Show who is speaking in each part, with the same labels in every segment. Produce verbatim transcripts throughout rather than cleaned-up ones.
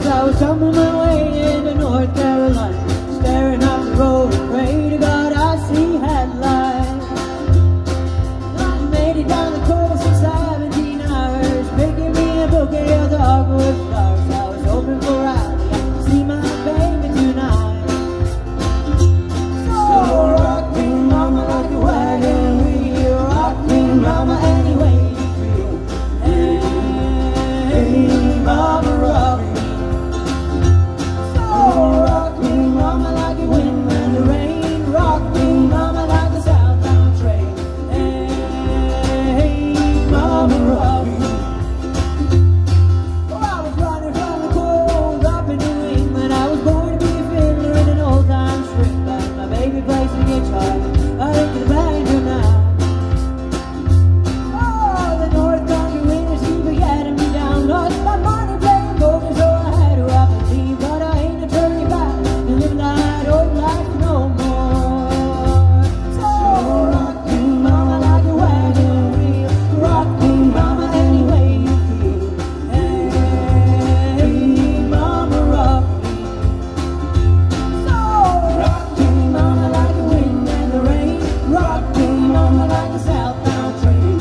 Speaker 1: I was on my way into North Carolina, staring up the road and pray to God I see headlights. I made it down the coast in seventeen hours, picking me a bouquet of dogwood flowers. I was hoping for Riley, I could see my baby tonight. So rock me, mama, like a wagon wheel. Rock me, mama, any way you feel. Hey, mama, rock me. So rock me, mama, like the wind and the rain. Rock me, mama, like the southbound train. Hey, mama, rock me. Oh, I was running from the cold up in New England. I was born to be a fiddler in an old-time string band. My baby plays the guitar, I think the banjo now. Oh, the North Country winters keep getting me down. Lost my money playing poker, so I had to up and leave. But I ain't a turning back and live that old life no more. So rock me, mama, like a wagon wheel. Rock me, mama, any way you feel. Hey, mama, rock me. So rock me, mama, like the wind and the rain. Rock me, mama, like a southbound train.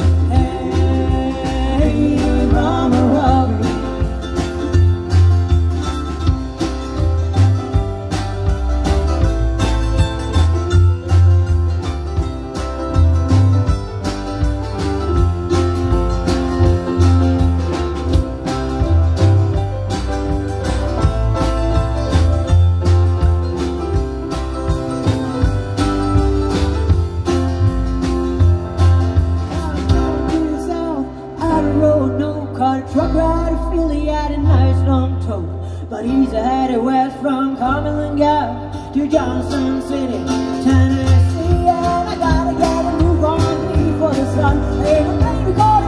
Speaker 1: Hey, mama, rock me. Out of road, no car, truck ride, Philly had a nice long tote. But he's headed west from Cumberland Gap to Johnson City, Tennessee. And I gotta get a move on before the sun. Ain't a plane to call